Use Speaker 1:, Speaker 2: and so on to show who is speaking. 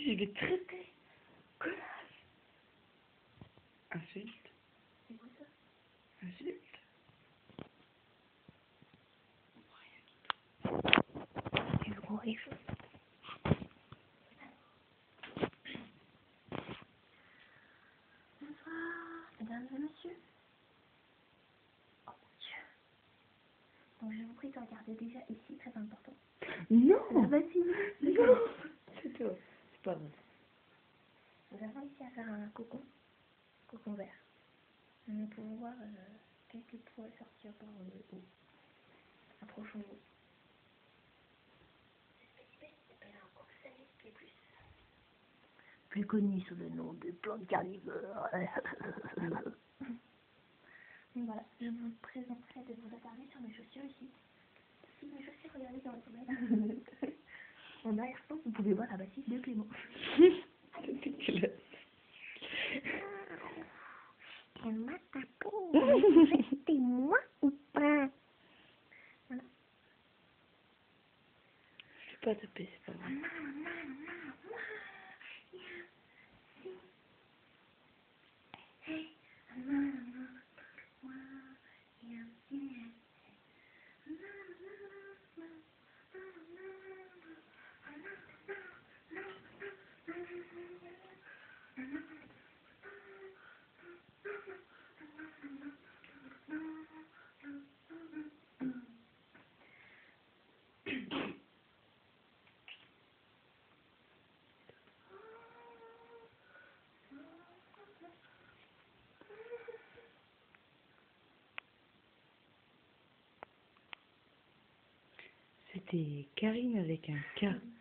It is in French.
Speaker 1: je vais te traiter. Connasse. Insulte.
Speaker 2: C'est quoi ça?
Speaker 1: Insulte.
Speaker 2: Du gros riche. Bonsoir, mesdames et messieurs. Oh mon Dieu. Donc je vous prie de regarder déjà ici, très important.
Speaker 1: Non.
Speaker 2: Ah bah si.
Speaker 1: Non. C'est toi. C'est pas vrai.
Speaker 2: Nous avons ici à faire un cocon vert. Nous pouvons voir quelques poils sortir par le haut. Approchons-nous. Cette espèce s'appelle un Oxalis pubis. Plus connu sous le nom de plante carnivore. Voilà, je vous présenterai de vous attarder sur mes chaussures ici. Si mes chaussures, regardez dans le sommeil. En arrière-plan, vous pouvez voir la bâtisse de Clément.
Speaker 1: C'est dégueulasse.
Speaker 2: C'est ma peau. C'est moi ou pas? Voilà.
Speaker 1: Je peux pas taper, c'est pas vrai. C'était Karine avec un K.